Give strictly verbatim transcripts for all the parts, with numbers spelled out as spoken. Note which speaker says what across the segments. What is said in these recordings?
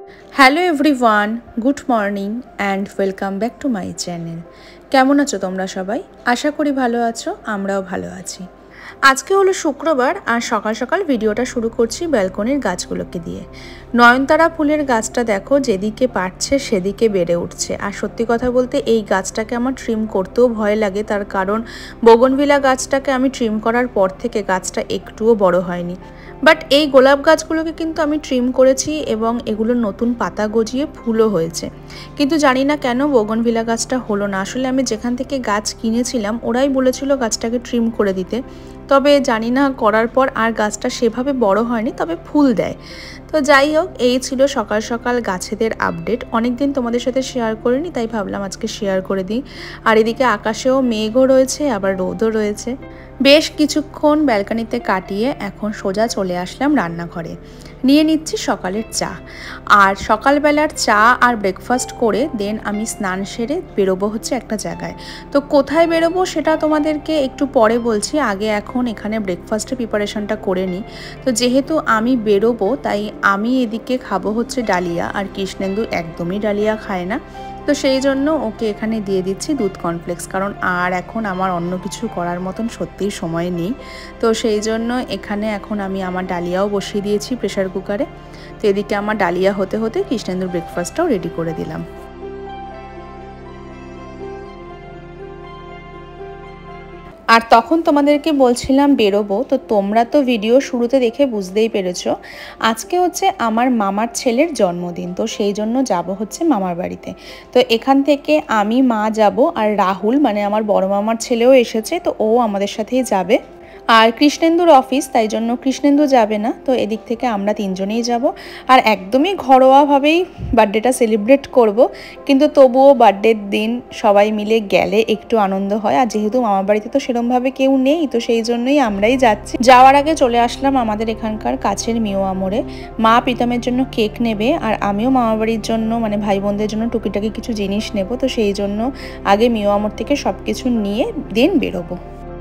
Speaker 1: Hello everyone, good morning and welcome back to my channel. কেমন আছো তোমরা সবাই? আশা করি ভালো আছো, আমরাও ভালো আছি। আজকে হলো শুক্রবার আর সকাল সকাল ভিডিওটা শুরু করছি ব্যালকনির গাছগুলোকে দিয়ে। নয়নতারা ফুলের গাছটা দেখো, যেদিকে পারছে সেদিকে বেড়ে উঠছে। আর সত্যি কথা বলতে এই গাছটাকে আমার ট্রিম করতেও ভয় লাগে, তার কারণ বোগনভিলা গাছটাকে আমি ট্রিম করার পর থেকে গাছটা একটুও বড় হয়নি। বাট এই গোলাপ গাছগুলোকে কিন্তু আমি ট্রিম করেছি এবং এগুলোর নতুন পাতা গজিয়ে ফুলও হয়েছে। কিন্তু জানি না কেন বোগনভিলা গাছটা হলো না। আসলে আমি যেখান থেকে গাছ কিনেছিলাম ওরাই বলেছিল গাছটাকে ট্রিম করে দিতে, তবে জানি না করার পর আর গাছটা সেভাবে বড় হয়নি, তবে ফুল দেয়। তো যাই হোক, এই ছিল সকাল সকাল গাছেদের আপডেট। অনেক দিন তোমাদের সাথে শেয়ার করিনি, তাই ভাবলাম আজকে শেয়ার করে দিই। আর এদিকে আকাশেও মেঘও রয়েছে, আবার রোদও রয়েছে। বেশ কিছুক্ষণ ব্যালকনিতে কাটিয়ে এখন সোজা চলে আসলাম রান্নাঘরে। নিয়ে নিচ্ছি সকালের চা। আর সকালবেলার চা আর ব্রেকফাস্ট করে দেন আমি স্নান সেরে বেরোবো হচ্ছে একটা জায়গায়। তো কোথায় বেরোবো সেটা তোমাদেরকে একটু পরে বলছি, আগে এখন এখানে ব্রেকফাস্টের প্রিপারেশনটা করে নিই। তো যেহেতু আমি বেরোবো তাই আমি এদিকে খাবো হচ্ছে ডালিয়া, আর কৃষ্ণেন্দু একদমই ডালিয়া খায় না। তো সেই জন্য ওকে এখানে দিয়ে দিচ্ছি দুধ কর্নফ্লেক্স, কারণ আর এখন আমার অন্য কিছু করার মতন সত্যিই সময় নেই। তো সেই জন্য এখানে এখন আমি আমার ডালিয়াও বসিয়ে দিয়েছি প্রেশার কুকারে। তো এদিকে আমার ডালিয়া হতে হতে কৃষ্ণেন্দুর ব্রেকফাস্টটাও রেডি করে দিলাম। আর তখন তোমাদেরকে বলছিলাম বেরোবো, তো তোমরা তো ভিডিও শুরুতে দেখে বুঝতেই পেরেছো আজকে হচ্ছে আমার মামার ছেলের জন্মদিন। তো সেই জন্য যাব হচ্ছে মামার বাড়িতে। তো এখান থেকে আমি, মা যাব, আর রাহুল মানে আমার বড় মামার ছেলেও এসেছে, তো ও আমাদের সাথেই যাবে। আর কৃষ্ণেন্দুর অফিস, তাই জন্য কৃষ্ণেন্দু যাবে না। তো এদিক থেকে আমরা তিনজনেই যাব। আর একদমই ঘরোয়াভাবেই বার্থডেটা সেলিব্রেট করব, কিন্তু তবুও বার্থডের দিন সবাই মিলে গেলে একটু আনন্দ হয়। আর যেহেতু মামার বাড়িতে তো সেরমভাবে কেউ নেই, তো সেই জন্যই আমরাই যাচ্ছি। যাওয়ার আগে চলে আসলাম আমাদের এখানকার কাছের মিও আমরে। মা প্রীতমের জন্য কেক নেবে, আর আমিও মামার বাড়ির জন্য মানে ভাই বোনদের জন্য টুকিটাকি কিছু জিনিস নেব। তো সেই জন্য আগে মিও আমর থেকে সব কিছু নিয়ে দেন বেরোবো।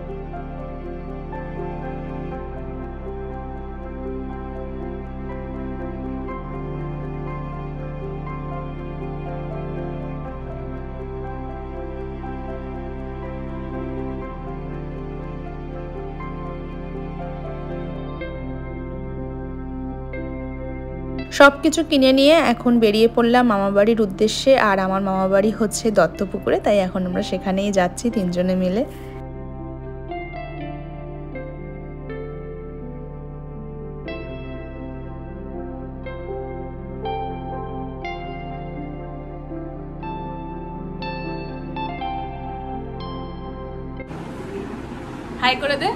Speaker 1: সব কিছু কিনে নিয়ে এখন বেরিয়ে পড়লাম মামাবাড়ির উদ্দেশ্যে। আর আমার মামাবাড়ি হচ্ছে দত্তপুকুরে, তাই এখন আমরা সেখানেই যাচ্ছি তিনজনে মিলে। হাই করে দে।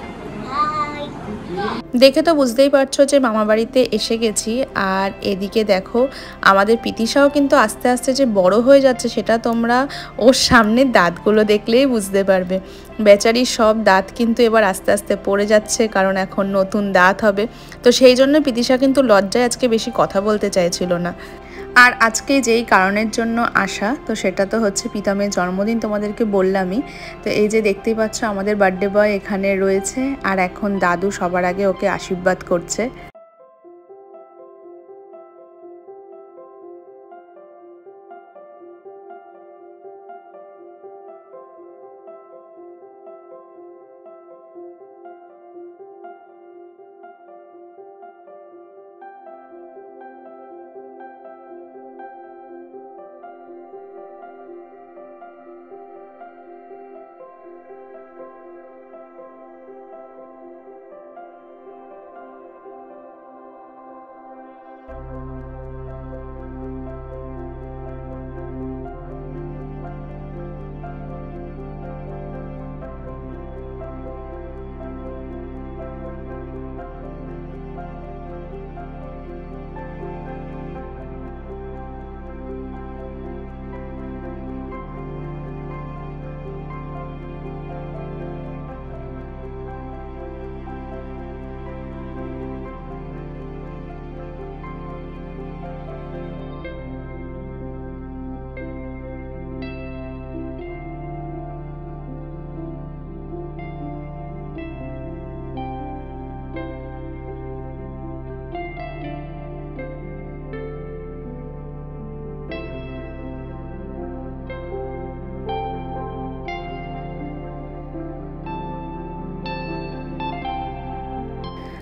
Speaker 1: দেখে তো বুঝতেই পারছো যে মামা বাড়িতে এসে গেছি। আর এদিকে দেখো আমাদের পিতিশাও কিন্তু আস্তে আস্তে যে বড় হয়ে যাচ্ছে সেটা তোমরা ওর সামনের দাঁতগুলো দেখলেই বুঝতে পারবে। বেচারির সব দাঁত কিন্তু এবার আস্তে আস্তে পড়ে যাচ্ছে, কারণ এখন নতুন দাঁত হবে। তো সেই জন্য পিতিশা কিন্তু লজ্জায় আজকে বেশি কথা বলতে চাইছিল না। আর আজকে যেই কারণের জন্য আসা, তো সেটা তো হচ্ছে প্রীতমের জন্মদিন, তোমাদেরকে বললামই। তো এই যে দেখতেই পাচ্ছ আমাদের বার্থডে বয় এখানে রয়েছে, আর এখন দাদু সবার আগে ওকে আশীর্বাদ করছে।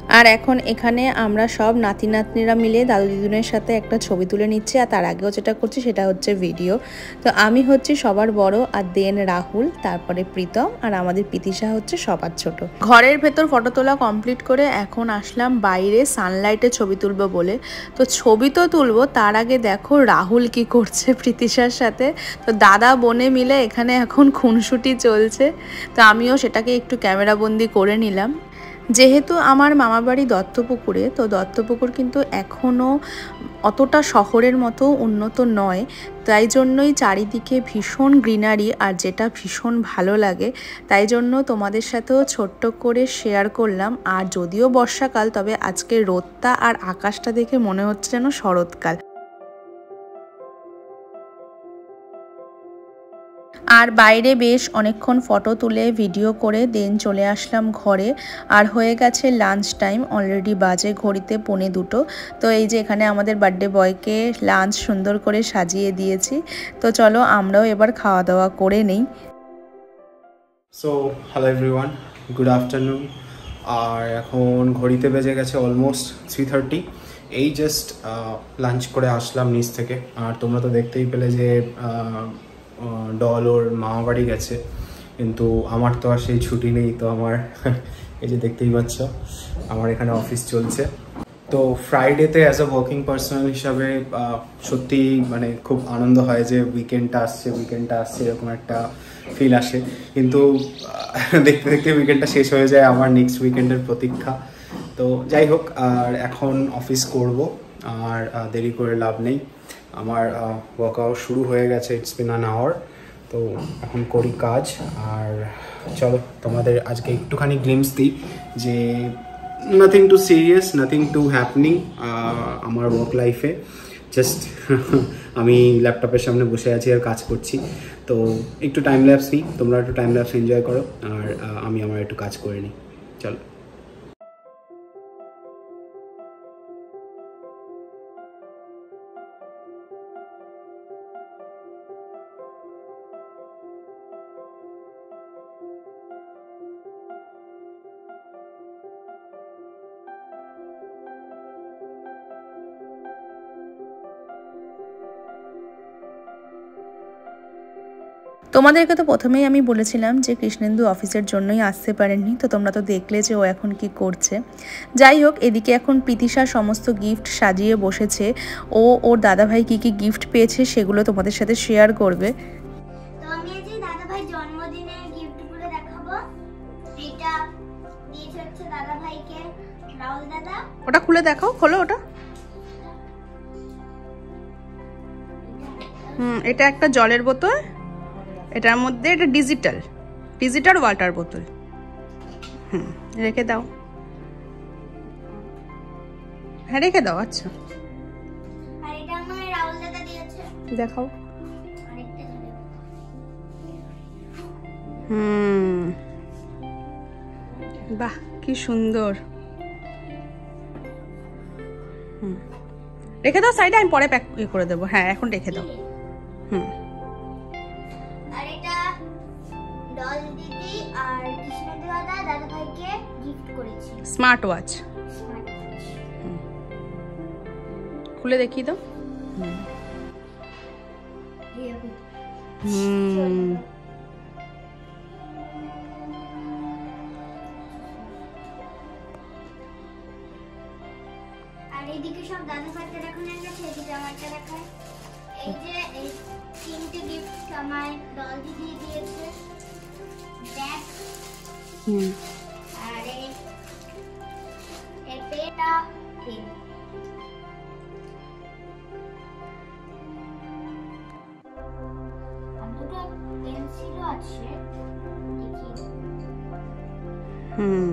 Speaker 1: আর এখন এখানে আমরা সব নাতি নাতনিরা মিলে দাদু দিদুনের সাথে একটা ছবি তুলে নিচ্ছি। আর তার আগেও যেটা করছি সেটা হচ্ছে ভিডিও। তো আমি হচ্ছি সবার বড়, আর দেন রাহুল, তারপরে প্রীতম, আর আমাদের প্রীতিশা হচ্ছে সবার ছোট। ঘরের ভেতর ফটো তোলা কমপ্লিট করে এখন আসলাম বাইরে সানলাইটে ছবি তুলবো বলে। তো ছবি তো তুলবো, তার আগে দেখো রাহুল কি করছে প্রীতিশার সাথে। তো দাদা বোনে মিলে এখানে এখন খুনসুটি চলছে। তো আমিও সেটাকে একটু ক্যামেরাবন্দি করে নিলাম। যেহেতু আমার মামাবাড়ি দত্তপুকুরে, তো দত্তপুকুর কিন্তু এখনও অতটা শহরের মতো উন্নত নয়, তাই জন্যই চারিদিকে ভীষণ গ্রিনারি, আর যেটা ভীষণ ভালো লাগে। তাই জন্য তোমাদের সাথেও ছোট্ট করে শেয়ার করলাম। আর যদিও বর্ষাকাল, তবে আজকে রোদটা আর আকাশটা দেখে মনে হচ্ছে যেন শরৎকাল। আর বাইরে বেশ অনেকক্ষণ ফটো তুলে ভিডিও করে দেন চলে আসলাম ঘরে। আর হয়ে গেছে লাঞ্চ টাইম, অলরেডি বাজে ঘড়িতে পৌনে দুটো। তো এই যে এখানে আমাদের বার্থডে বয়কে লাঞ্চ সুন্দর করে সাজিয়ে দিয়েছি। তো চলো আমরাও এবার খাওয়া দাওয়া করে নেই।
Speaker 2: So hello everyone, good afternoon. আর এখন ঘড়িতে বেজে গেছে অলমোস্ট থ্রি থার্টি। এই জাস্ট লাঞ্চ করে আসলাম নিচ থেকে। আর তোমরা তো দেখতেই পেলে যে ডল ওর মামা বাড়ি গেছে, কিন্তু আমার তো আর সেই ছুটি নেই। তো আমার এই যে দেখতেই পাচ্ছ আমার এখানে অফিস চলছে। তো ফ্রাইডেতে অ্যাজ আ ওয়ার্কিং পার্সন হিসাবে সত্যি মানে খুব আনন্দ হয় যে উইকেন্ডটা আসছে উইকেন্ডটা আসছে এরকম একটা ফিল আসে। কিন্তু দেখতে দেখতে উইকেন্ডটা শেষ হয়ে যায়, আমার নেক্সট উইকেন্ডের প্রতীক্ষা। তো যাই হোক, আর এখন অফিস করব, আর দেরি করে লাভ নেই। আমার ওয়ার্কআউট শুরু হয়ে গেছে, ইটস বিন অ্যান আওয়ার। তো এখন করি কাজ। আর চলো তোমাদের আজকে একটুখানি গ্লিমস দিই যে nothing too serious, nothing too happening আমার ওয়ার্ক লাইফে। জাস্ট আমি ল্যাপটপের সামনে বসে আছি আর কাজ করছি। তো একটু টাইম ল্যাপস নিই, তোমরা একটু টাইম ল্যাপস এনজয় করো, আর আমি আমার একটু কাজ করে নিই। চলো।
Speaker 1: তোমাদেরকে তো প্রথমেই আমি বলেছিলাম যে কৃষ্ণেন্দু অফিসের জন্যই আসতে পারেননি। তো তোমরা তো দেখলে যে ও এখন কি করছে। যাই হোক, এদিকে এখন প্রীতিশা সমস্ত গিফট সাজিয়ে বসেছে। ও ওর দাদাভাই কি কি গিফট পেয়েছে সেগুলো তোমাদের সাথে শেয়ার করবে।
Speaker 3: তো আমি আজ দাদাভাই জন্মদিনের গিফটগুলো দেখাবো। এটা দিয়েছে হচ্ছে দাদাভাইকে রাহুল দাদা।
Speaker 1: ওটা খুলে দেখাও, খোলো ওটা। হুম, এটা একটা জলের বোতল। এটার মধ্যে এটা ডিজিটাল ডিজিটাল ওয়াটার বোতল। হুম, রেখে দাও। হ্যাঁ, রেখে দাও। আচ্ছা,
Speaker 3: আর এটা আমার রাহুল দাদা দিয়েছে।
Speaker 1: দেখাও।
Speaker 3: আরেকটা দিলো।
Speaker 1: হুম, বাহ, কি সুন্দর। হুম, রেখে দাও সাইডে, আমি পরে প্যাক করে দেবো। হ্যাঁ, এখন রেখে দাও। হুম,
Speaker 3: আর এটা ডল দিদি আর কৃষ্ণেন্দু দাদা দাদাভাইকে গিফট করেছে
Speaker 1: স্মার্ট ওয়াচ। খুলে দেখিয়ে দাও। হুম, হুম,
Speaker 3: আর এইদিকে সব দাদাভাইকে দেখানো গেছে, এদিকে আমারটা দেখায়। এই যে এই তিনটে গিফট আমার ডল দিদি দিয়েছে। ব্যাগ
Speaker 1: হুম,
Speaker 3: আর এই এই পেটা পেন। আর দুটো পেন্সিলও আছে।
Speaker 1: হুম,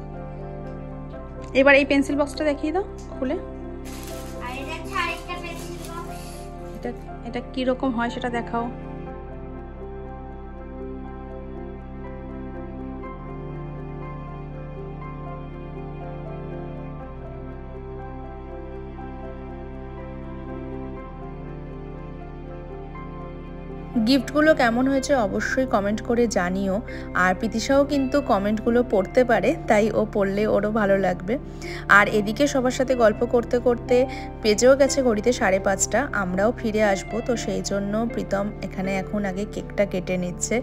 Speaker 1: এবার এই পেন্সিল বক্সটা দেখিয়ে দাও খুলে।
Speaker 3: আর এটা হচ্ছে আরেকটা পেন্সিল বক্স।
Speaker 1: এটা এটা কি রকম হয় সেটা দেখাও। গিফটগুলো কেমন হয়েছে অবশ্যই কমেন্ট করে জানিও। আর প্রীতিশাও কিন্তু কমেন্টগুলো পড়তে পারে, তাই ও পড়লে ওরও ভালো লাগবে। আর এদিকে সবার সাথে গল্প করতে করতে বেজেও গেছে ঘড়িতে সাড়ে পাঁচটা, আমরাও ফিরে আসবো। তো সেই জন্য প্রীতম এখানে এখন আগে কেকটা কেটে নিচ্ছে।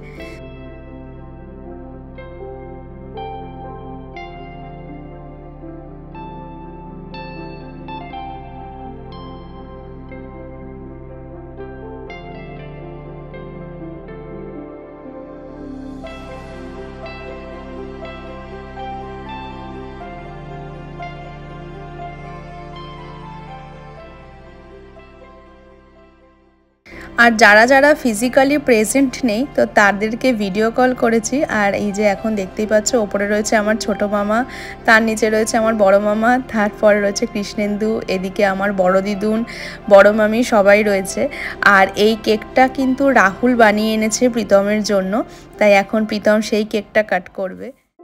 Speaker 1: আর যারা যারা ফিজিক্যালি প্রেজেন্ট নেই তো তাদেরকে ভিডিও কল করেছি। আর এই যে এখন দেখতেই পাচ্ছ ওপরে রয়েছে আমার ছোট মামা, তার নিচে রয়েছে আমার বড় মামা, তারপরে রয়েছে কৃষ্ণেন্দু, এদিকে আমার বড় দিদুন, বড় মামি সবাই রয়েছে। আর এই কেকটা কিন্তু রাহুল বানিয়ে এনেছে প্রীতমের জন্য, তাই এখন প্রীতম সেই কেকটা কাট করবে।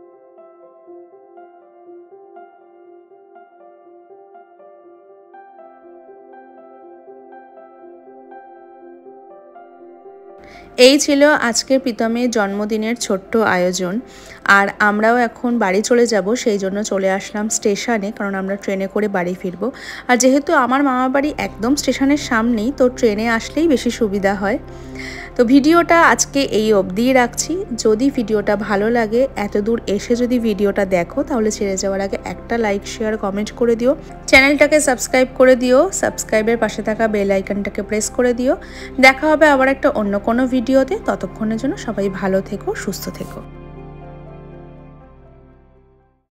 Speaker 1: এই ছিল আজকের প্রীতমের জন্মদিনের ছোট্ট আয়োজন। আর আমরাও এখন বাড়ি চলে যাব, সেই জন্য চলে আসলাম স্টেশনে, কারণ আমরা ট্রেনে করে বাড়ি ফিরবো। আর যেহেতু আমার মামা বাড়ি একদম স্টেশনের সামনেই, তো ট্রেনে আসলেই বেশি সুবিধা হয়। তো ভিডিওটা আজকে এই অবধিই রাখছি। যদি ভিডিওটা ভালো লাগে, এত দূর এসে যদি ভিডিওটা দেখো, তাহলে ছেড়ে যাওয়ার আগে একটা লাইক শেয়ার কমেন্ট করে দিও। চ্যানেলটাকে সাবস্ক্রাইব করে দিও, সাবস্ক্রাইবের পাশে থাকা বেল আইকনটাকে প্রেস করে দিও। দেখা হবে আবার একটা অন্য কোনো ভিডিওতে। ততক্ষণের জন্য সবাই ভালো থেকো, সুস্থ থেকো।